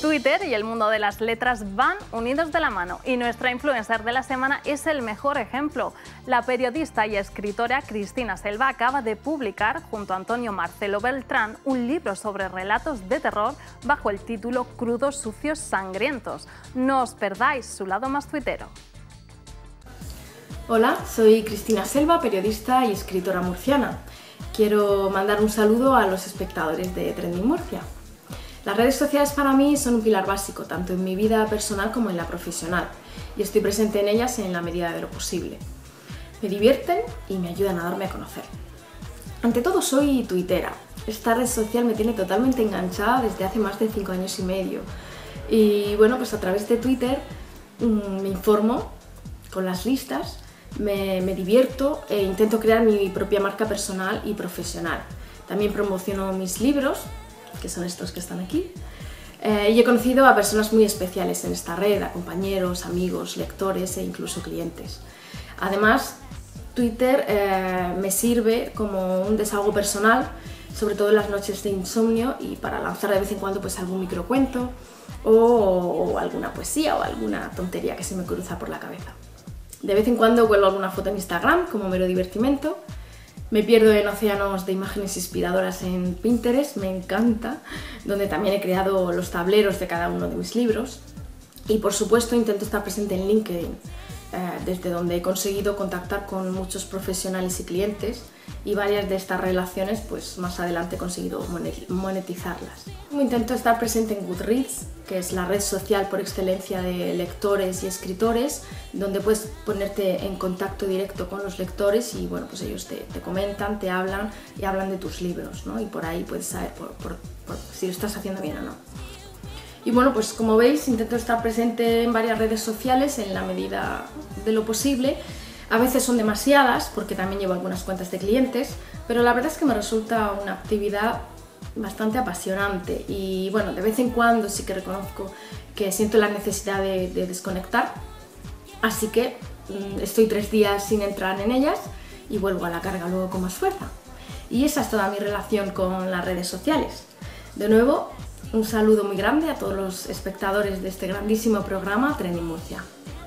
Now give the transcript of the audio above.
Twitter y el mundo de las letras van unidos de la mano y nuestra influencer de la semana es el mejor ejemplo. La periodista y escritora Cristina Selva acaba de publicar, junto a Antonio Marcelo Beltrán, un libro sobre relatos de terror bajo el título Crudos, sucios, sangrientos. No os perdáis su lado más tuitero. Hola, soy Cristina Selva, periodista y escritora murciana. Quiero mandar un saludo a los espectadores de Trending Murcia. Las redes sociales para mí son un pilar básico, tanto en mi vida personal como en la profesional, y estoy presente en ellas en la medida de lo posible. Me divierten y me ayudan a darme a conocer. Ante todo soy tuitera. Esta red social me tiene totalmente enganchada desde hace más de 5 años y medio. Y bueno, pues a través de Twitter me informo con las listas, me divierto e intento crear mi propia marca personal y profesional. También promociono mis libros, que son estos que están aquí, y he conocido a personas muy especiales en esta red, a compañeros, amigos, lectores e incluso clientes. Además, Twitter me sirve como un desahogo personal, sobre todo en las noches de insomnio, y para lanzar de vez en cuando pues algún microcuento o alguna poesía o alguna tontería que se me cruza por la cabeza. De vez en cuando cuelgo alguna foto en Instagram como mero divertimento. Me pierdo en océanos de imágenes inspiradoras en Pinterest, me encanta, donde también he creado los tableros de cada uno de mis libros. Y por supuesto intento estar presente en LinkedIn, desde donde he conseguido contactar con muchos profesionales y clientes, y varias de estas relaciones pues más adelante he conseguido monetizarlas. Intento estar presente en Goodreads, que es la red social por excelencia de lectores y escritores, donde puedes ponerte en contacto directo con los lectores y bueno, pues ellos te comentan, te hablan y hablan de tus libros, ¿no? Y por ahí puedes saber si lo estás haciendo bien o no. Y bueno, pues como veis, intento estar presente en varias redes sociales en la medida de lo posible. A veces son demasiadas, porque también llevo algunas cuentas de clientes, pero la verdad es que me resulta una actividad bastante apasionante y bueno, de vez en cuando sí que reconozco que siento la necesidad de desconectar, así que estoy 3 días sin entrar en ellas y vuelvo a la carga luego con más fuerza. Y esa es toda mi relación con las redes sociales. De nuevo, un saludo muy grande a todos los espectadores de este grandísimo programa Trending Murcia.